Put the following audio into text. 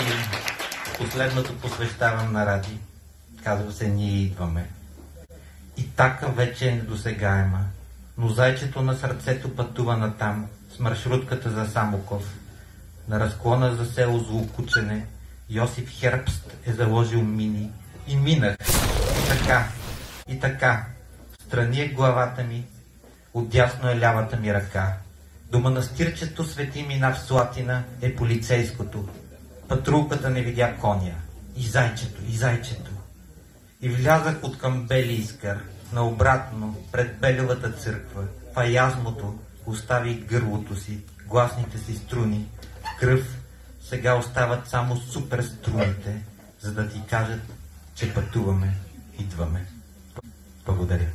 последното посвещавам на Ради. Казва се "Ние идваме". И така вече е недосегаема, но зайчето на сърцето пътува натам с маршрутката за Самоков. На разклона за село Злокучене Йосиф Хербст е заложил мини и минах. И така. Встрани е главата ми, отдясно е лявата ми ръка. До манастирчето Свети Минав Слатина е полицейското. Патрулката не видя коня. И зайчето. И влязах от към Бели Искър, наобратно, пред Белевата църква. В аязмото остави гърлото си, гласните си струни. В кръв сега остават само супер струните, за да ти кажат, че пътуваме, идваме. Благодаря.